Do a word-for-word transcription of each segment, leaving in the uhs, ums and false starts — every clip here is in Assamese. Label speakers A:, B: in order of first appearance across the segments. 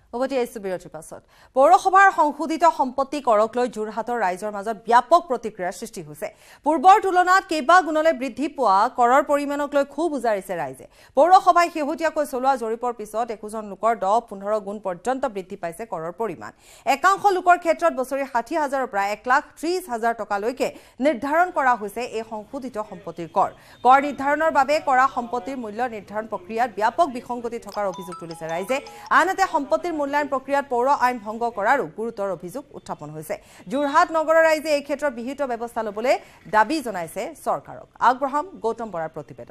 A: উভতি আহিছো বিৰতিৰ পাছত পৌৰসভাৰ সংশোধিত সম্পত্তি কৰক লৈ যোৰহাটৰ ৰাইজৰ মাজত ব্যাপক প্ৰতিক্ৰিয়াৰ সৃষ্টি হৈছে পূৰ্বৰ তুলনাত কেইবা গুণলৈ বৃদ্ধি পোৱা কৰৰ পৰিমাণক লৈ খুব উজাৰিছে ৰাইজে পৌৰসভাই শেহতীয়াকৈ চলোৱা জৰীপৰ পিছত একোজন লোকৰ দহ পোন্ধৰ গুণ পৰ্যন্ত বৃদ্ধি পাইছে কৰৰ পৰিমাণ একাংশ লোকৰ ক্ষেত্ৰত বছৰি ষাঠি হাজাৰৰ পৰা এক লাখ ত্ৰিশ হাজাৰ টকালৈকে নিৰ্ধাৰণ কৰা হৈছে এই সংশোধিত সম্পত্তিৰ কৰ কৰ নিৰ্ধাৰণৰ বাবে কৰা সম্পত্তিৰ মূল্য নিৰ্ধাৰণ প্ৰক্ৰিয়াত ব্যাপক বিসংগতি থকাৰ অভিযোগ তুলিছে ৰাইজে আনহাতে সম্পত্তিৰ মূল্যায়ন প্ৰক্ৰিয়াত পৌৰ আইন ভংগ কৰাৰো গুৰুতৰ অভিযোগ উত্থাপন হৈছে যোৰহাট নগৰৰ ৰাইজে এই ক্ষেত্ৰত বিহিত ব্যৱস্থা ল'বলৈ দাবী জনাইছে চৰকাৰক আগবঢ়াম গৌতম বৰাৰ প্ৰতিবেদন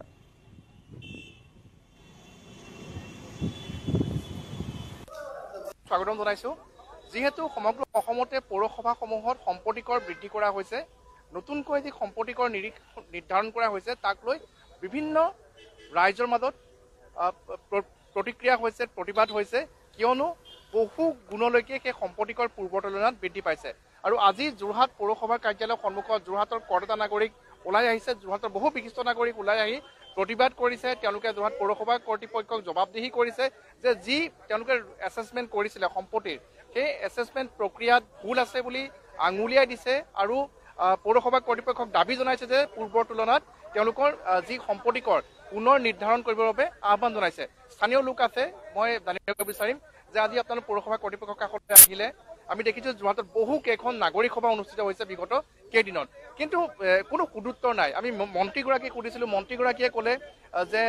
B: স্বাগতম জনাইছো যেহেতু সমগ্ৰ অসমতে পৌৰসভাসমূহত সম্পত্তি কৰ বৃদ্ধি কৰা হৈছে নতুনকৈ যি সম্পত্তি কৰ নিৰ্ধাৰণ কৰা হৈছে তাক লৈ বিভিন্ন ৰাইজৰ মাজত প্ৰতিক্ৰিয়া হৈছে প্ৰতিবাদ হৈছে কিয়নো বহু গুণলৈকে সেই সম্পত্তি কৰ পূৰ্বৰ তুলনাত বৃদ্ধি পাইছে আৰু আজি যোৰহাট পৌৰসভাৰ কাৰ্যালয়ৰ সন্মুখত যোৰহাটৰ কৰদাতা নাগৰিক ওলাই আহিছে যোৰহাটৰ বহু বিশিষ্ট নাগৰিক ওলাই আহি প্ৰতিবাদ কৰিছে তেওঁলোকে যোৰহাট পৌৰসভা কৰ্তৃপক্ষক জবাবদিহি কৰিছে যে যি তেওঁলোকে এছেছমেণ্ট কৰিছিলে সম্পত্তিৰ সেই এছেছমেণ্ট প্ৰক্ৰিয়াত ভুল আছে বুলি আঙুলিয়াই দিছে আৰু পৌৰসভা কৰ্তৃপক্ষক দাবী জনাইছে যে পূৰ্বৰ তুলনাত তেওঁলোকৰ যি সম্পত্তি কৰ পুনৰ নিৰ্ধাৰণ কৰিবৰ বাবে আহ্বান জনাইছে স্থানীয় লোক আছে মই জানিব বিচাৰিম যে আজি আপোনালোক পৌৰসভা কৰ্তৃপক্ষৰ কাষতে আহিলে আমি দেখিছোঁ যোৰহাটত বহু কেইখন নাগৰিক সভা অনুষ্ঠিত হৈছে বিগত কেইদিনত কিন্তু কোনো সুদুত্তৰ নাই আমি মন্ত্ৰীগৰাকীক সুধিছিলোঁ মন্ত্ৰীগৰাকীয়ে ক'লে যে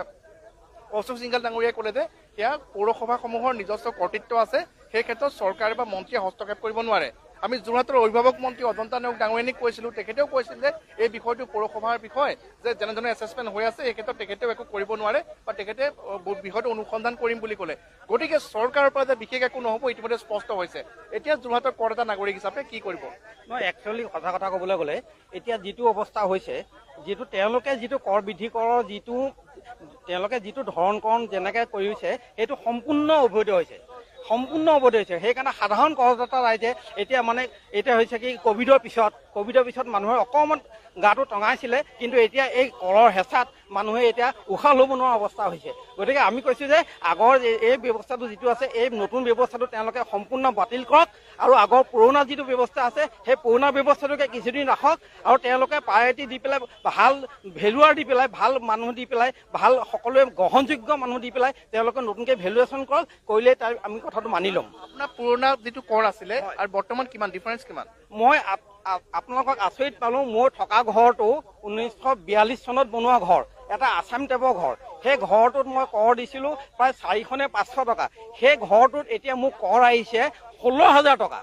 B: অশোক সিংঘল ডাঙৰীয়াই ক'লে যে সেয়া পৌৰসভাসমূহৰ নিজস্ব কৰ্তৃত্ব আছে সেই ক্ষেত্ৰত চৰকাৰে বা মন্ত্ৰীয়ে হস্তক্ষেপ কৰিব নোৱাৰে আমি যোৰহাটৰ অভিভাৱক মন্ত্ৰী অজন্তা নেওগ ডাঙৰীয়ানীক কৈছিলোঁ তেখেতেও কৈছিল যে এই বিষয়টো পৌৰসভাৰ বিষয় যে যেনেধৰণে এছেছমেণ্ট হৈ আছে এই ক্ষেত্ৰত তেখেতেও একো কৰিব নোৱাৰে বা তেখেতে বিষয়টো অনুসন্ধান কৰিম বুলি ক'লে গতিকে চৰকাৰৰ পৰা যে বিশেষ একো নহ'ব ইতিমধ্যে স্পষ্ট হৈছে এতিয়া যোৰহাটৰ কৰদাতা নাগৰিক হিচাপে কি কৰিব
C: মই একচুৱেলি সঁচা কথা ক'বলৈ গ'লে এতিয়া যিটো অৱস্থা হৈছে যিটো তেওঁলোকে যিটো কৰ বৃদ্ধি কৰৰ যিটো তেওঁলোকে যিটো ধৰণকৰণ যেনেকৈ কৰিছে সেইটো সম্পূৰ্ণ অবৈধ হৈছে সম্পূৰ্ণ অবৈধ হৈছে সেইকাৰণে সাধাৰণ কৰদাতা ৰাইজে এতিয়া মানে এতিয়া হৈছে কি কভিডৰ পিছত কভিডৰ পিছত মানুহে অকণমান গাটো টঙাইছিলে কিন্তু এতিয়া এই কৰৰ হেঁচাত মানুহে এতিয়া উশাহ ল'ব নোৱাৰা অৱস্থা হৈছে গতিকে আমি কৈছোঁ যে আগৰ এই ব্যৱস্থাটো যিটো আছে এই নতুন ব্যৱস্থাটো তেওঁলোকে সম্পূৰ্ণ বাতিল কৰক আৰু আগৰ পুৰণা যিটো ব্যৱস্থা আছে সেই পুৰণা ব্যৱস্থাটোকে কিছুদিন ৰাখক আৰু তেওঁলোকে প্ৰায়ৰিটি দি পেলাই ভাল ভেলুৱাৰ দি পেলাই ভাল মানুহ দি পেলাই ভাল সকলোৱে গ্ৰহণযোগ্য মানুহ দি পেলাই তেওঁলোকে নতুনকৈ ভেলুৱেশ্যন কৰক কৰিলে তাৰ আমি কথাটো মানি ল'ম
B: আপোনাৰ পুৰণা যিটো কৰ আছিলে আৰু বৰ্তমান কিমান ডিফাৰেঞ্চ কিমান
C: মই আপোনালোকক আচৰিত পালোঁ মোৰ থকা ঘৰটো ঊনৈছশ বিয়াল্লিছ চনত বনোৱা ঘৰ এটা আছাম টাইপৰ ঘৰ সেই ঘৰটোত মই কৰ দিছিলোঁ প্ৰায় চাৰিশ নে পাঁচশ টকা সেই ঘৰটোত এতিয়া মোক কৰ আহিছে ষোল্ল হাজাৰ টকা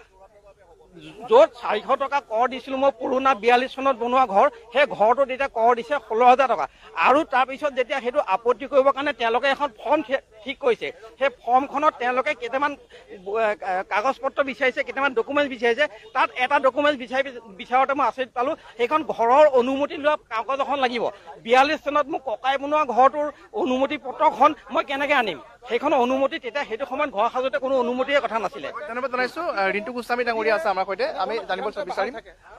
C: য'ত চাৰিশ টকা কৰ দিছিলোঁ মই পুৰণা বিয়াল্লিছ চনত বনোৱা ঘৰ সেই ঘৰটোত এতিয়া কৰ দিছে ষোল্ল হাজাৰ টকা আৰু তাৰপিছত যেতিয়া সেইটো আপত্তি কৰিবৰ কাৰণে তেওঁলোকে এখন ফৰ্ম ঠিক কৰিছে সেই ফৰ্মখনত তেওঁলোকে কেইটামান কাগজ পত্ৰ বিচাৰিছে কেইটামান ডকুমেণ্টছ বিচাৰিছে তাত এটা ডকুমেণ্টছ বিচাৰি বিচাৰোঁতে মই আচৰিত পালোঁ সেইখন ঘৰৰ অনুমতি লোৱা কাগজ এখন লাগিব বিয়াল্লিছ চনত মোক ককাই বনোৱা ঘৰটোৰ অনুমতি পত্ৰখন মই কেনেকৈ আনিম সেইখন অনুমতি তেতিয়া সেইটো সময়ত ঘৰ সাজোতে কোনো অনুমতিৰে কথা নাছিলে
B: ধন্যবাদ জনাইছোঁ ৰিণ্টু গোস্বামী ডাঙৰীয়া আছে আমাৰ সৈতে আমি জানিব বিচাৰিম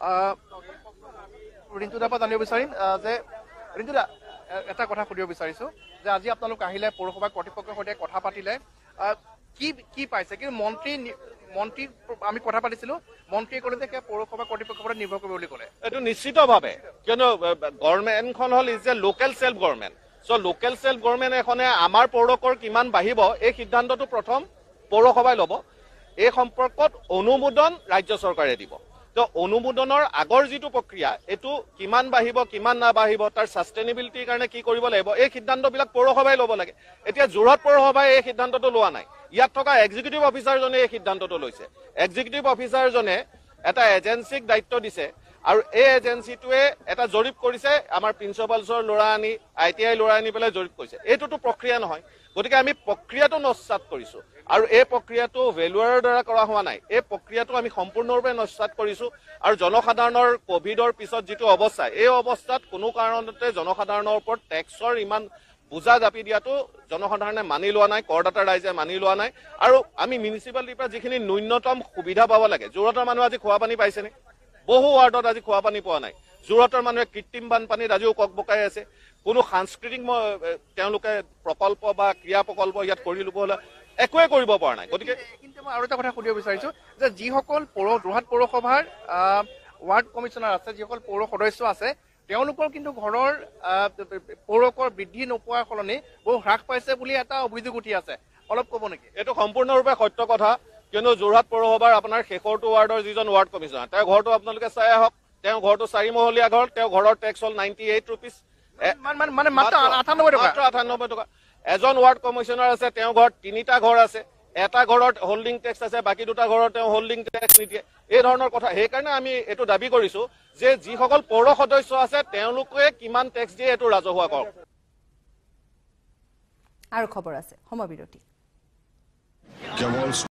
B: ৰিণ্টু দাৰ পৰা জানিব বিচাৰিম যে ৰিণ্টু দা এটা কথা সুধিব বিচাৰিছোঁ যে আজি আপোনালোক আহিলে পৌৰসভা কৰ্তৃপক্ষৰ সৈতে কথা পাতিলে কি কি পাইছে কিন্তু মন্ত্ৰী মন্ত্ৰী আমি কথা পাতিছিলোঁ মন্ত্ৰীয়ে ক'লে যে পৌৰসভা কৰ্তৃপক্ষৰ পৰা নিৰ্ভৰ কৰিব বুলি ক'লে
D: এইটো নিশ্চিতভাৱে কিয়নো গভৰ্ণমেণ্টখন হ'ল is a local self government so' local self government এখনে আমাৰ পৌৰকৰ কিমান বাঢ়িব এই সিদ্ধান্তটো প্ৰথম পৌৰসভাই ল'ব এই সম্পৰ্কত অনুমোদন ৰাজ্য চৰকাৰে দিব তো অনুমোদনৰ আগৰ যিটো প্ৰক্ৰিয়া এইটো কিমান বাঢ়িব কিমান নাবাঢ়িব তাৰ ছাষ্টেইনেবিলিটিৰ কাৰণে কি কৰিব লাগিব এই সিদ্ধান্তবিলাক পৌৰসভাই ল'ব লাগে এতিয়া যোৰহাট পৌৰসভাই এই সিদ্ধান্তটো লোৱা নাই ইয়াত থকা এক্সিকিউটিভ অফিচাৰজনে এই সিদ্ধান্তটো লৈছে এক্সিকিউটিভ অফিচাৰজনে এটা এজেঞ্চিক দায়িত্ব দিছে আৰু এই এজেঞ্চিটোৱে এটা জৰীপ কৰিছে আমাৰ প্ৰিন্সিপালছৰ ল'ৰা আনি আই টি আই ল'ৰা আনি পেলাই জৰীপ কৰিছে এইটোতো প্ৰক্ৰিয়া নহয় গতিকে আমি প্ৰক্ৰিয়াটো নস্যাৎ কৰিছোঁ আৰু এই প্ৰক্ৰিয়াটো ভেলুৱাৰৰ দ্বাৰা কৰা হোৱা নাই এই প্ৰক্ৰিয়াটো আমি সম্পূৰ্ণৰূপে নস্যাৎ কৰিছোঁ আৰু জনসাধাৰণৰ কোভিডৰ পিছত যিটো অৱস্থা এই অৱস্থাত কোনো কাৰণতে জনসাধাৰণৰ ওপৰত টেক্সৰ ইমান বোজা জাপি দিয়াটো জনসাধাৰণে মানি লোৱা নাই কৰদাতা ৰাইজে মানি লোৱা নাই আৰু আমি মিউনিচিপালিটিৰ পৰা যিখিনি ন্যূনতম সুবিধা পাব লাগে যোৰহাটৰ মানুহে আজি খোৱা পানী পাইছেনে বহু ৱাৰ্ডত আজি খোৱা পানী পোৱা নাই যোৰহাটৰ মানুহে কৃত্ৰিম বানপানীত আজিও ককবকাই আছে কোনো সাংস্কৃতিক তেওঁলোকে প্ৰকল্প বা ক্ৰিয়া প্ৰকল্প ইয়াত কৰি ল'ব হ'লে একোৱে কৰিব পৰা নাই। গতিকে
B: কিন্তু মই আৰু এটা কথা সুধিব বিচাৰিছো যে যিসকল পৌৰ যোৰহাট পৌৰসভাৰ ৱাৰ্ড কমিশ্যনাৰ আছে, যিসকল পৌৰ সদস্য আছে, তেওঁলোকৰ কিন্তু ঘৰৰ পৌৰকৰ বৃদ্ধি নোপোৱাৰ সলনি বহু হ্ৰাস পাইছে বুলি এটা অভিযোগ উঠি আছে, অলপ ক'ব নেকি?
D: এইটো সম্পূৰ্ণৰূপে সত্য কথা, কিয়নো যোৰহাট পৌৰসভাৰ আপোনাৰ শেষৰটো ৱাৰ্ডৰ যিজন ৱাৰ্ড কমিশ্যনাৰ, তেওঁৰ ঘৰটো আপোনালোকে চাই আহক। তেওঁ ঘৰটো চাৰিমহলীয়া ঘৰ, তেওঁ ঘৰৰ টেক্স হ'ল নাইণ্টি এইট ৰুপিজ,
B: মানে মাত্ৰ আঠানব্বৈ টকা
D: মাত্ৰ আঠানব্বৈ টকা। এজন ৱাৰ্ড কমিশ্যনাৰ আছে, তেওঁৰ ঘৰত তিনিটা ঘৰ আছে, এটা ঘৰত হোল্ডিং টেক্স আছে, বাকী দুটা ঘৰত তেওঁ হোল্ডিং টেক্স নিদিয়ে, এই ধৰণৰ কথা। সেইকাৰণে আমি এইটো দাবী কৰিছো যে যিসকল পৌৰ সদস্য আছে তেওঁলোকে কিমান টেক্স দিয়ে এইটো ৰাজহুৱা কৰক।
A: আৰু খবৰ আছে সময় বিৰতি।